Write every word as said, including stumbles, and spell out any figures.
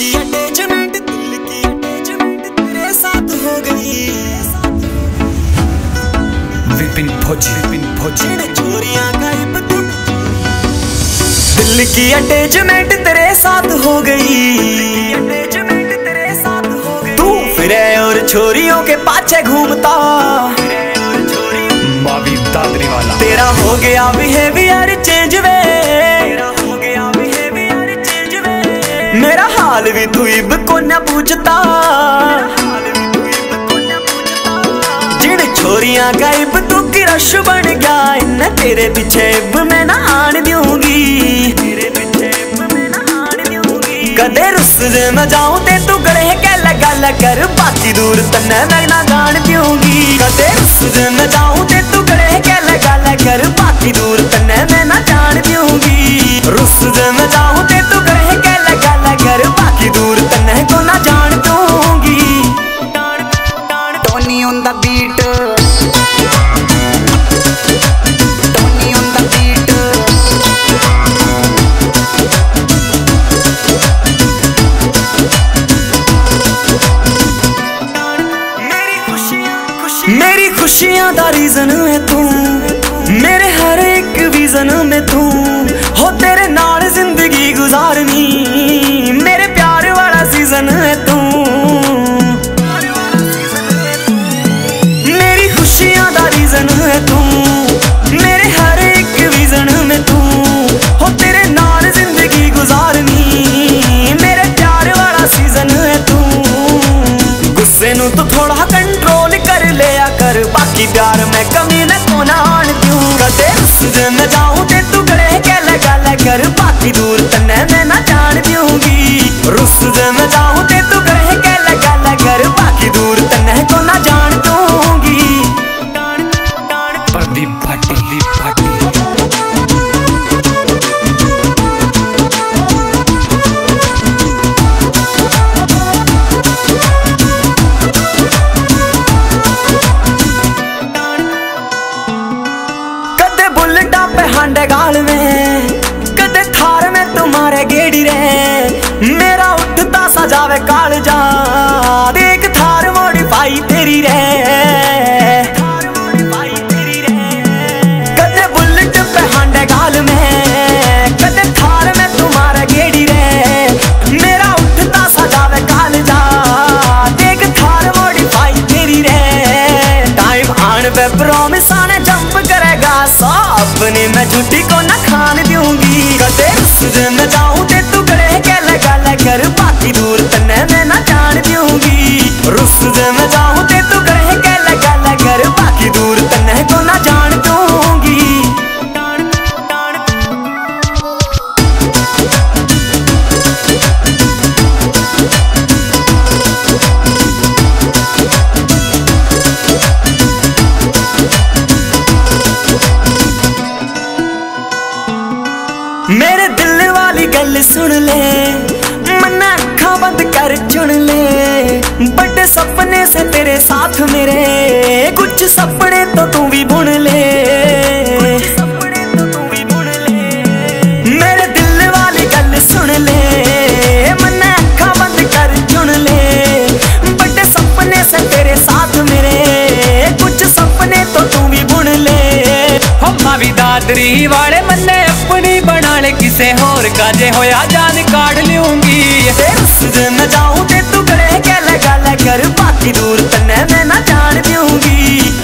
की अटैचमेंट दिल की अटैचमेंट तेरे साथ हो गई। विपिन फौजी विपिन फौजी चोरियां गायब दिल की अटैचमेंट तेरे साथ हो गई। तू फिरे और छोरियों के पाछे घूमता। मावी दादरीवाला तेरा हो गया बिहेवियर चेंज वे। मेरा हाल भी तू इब को न पूछता। जिन छोरियां का इब तू की रश बन गया। इन तेरे पीछे इब मैं ना आन दूंगी। कदे रुस जे मैं जाऊं ते तू गड़े के लगा लगर। बाकी दूर तन्ने मैं ना जान दूंगी। कदे रुस जे मैं जाऊं ते तू गड़े के लगा लगर। बाकी दूर तन्ने मैं ना जान दूंगी। रुस जे मैं जाऊं ते तू गड़े के लगा लगर। बाकी दूर तन्ने को ना जान दूंगी। Tony on the beat, Tony on the beat. मेरी खुशियां दा रीजन है तू। मेरे हर एक विजन में तू हो। तेरे नाल जिंदगी गुजारनी मेरे प्यार वाला सीजन है तू। मेरी खुशियां दा रीजन है तू। मेरे हर एक विजन में तू हो। तेरे नाल जिंदगी गुजारनी मेरे प्यार वाला सीजन है तू। गुस्से नू तू थोड़ा कंट्रोल कर लिया कर। बाकी प्यार में कमी न को ना आन दूं। कदे रुस मैं जाऊं ते तू गले के लगा लगर। बाकी दूर तन्ने मैं ना जान दूंगी। रुस मैं जाऊं ते तू गले के लगा लगर। बाकी दूर तन्ने को ना जान दूंगी। प्रदीप भाटी भाटी गाल में कदे थार में तुम्हारे गेड़ी रे। मेरा उठता सजावे काल जा। देख थार मॉडिफाई तेरी रे। कदे बुलेट पे हांडे गाल में कदे थार में तुम्हारे गेड़ी रे। मेरा उठता सजावे काल जा। देख थार मॉडिफाई तेरी रे। टाइम आन पे प्रॉमिस आने जंप करेगा। अपने मैं झूठी को न खान दूंगी। कदे रुस मैं जाऊं ते तू गले के लगा लगर। बाकी दूर तन्ने मैं ना जान दूंगी। रुस मैं जाऊं ते तू गले के लगा लगर। बाकी दूर तन्ने को ना जान दूंगी। मेरे दिल वाली गल सुन ले। मन्ना अखा बंद कर चुन ले। बड़े सपने से तेरे साथ मेरे। कुछ सपने तो तू भी बुन ले। मेरे दिल वाली गल सुन ले। मन्ना अखा बंद कर चुन ले। बड़े सपने से तेरे साथ मेरे। कुछ सपने तो तू भी बुन ले। मावी दादरी वाले मन्ने अपनी बना ले। किसे होर का जे होया जान काट लूंगी। रुस मैं जाऊं ते तू गले के लगा लगर। बाकी दूर तन्ने मैं ना जान दूंगी।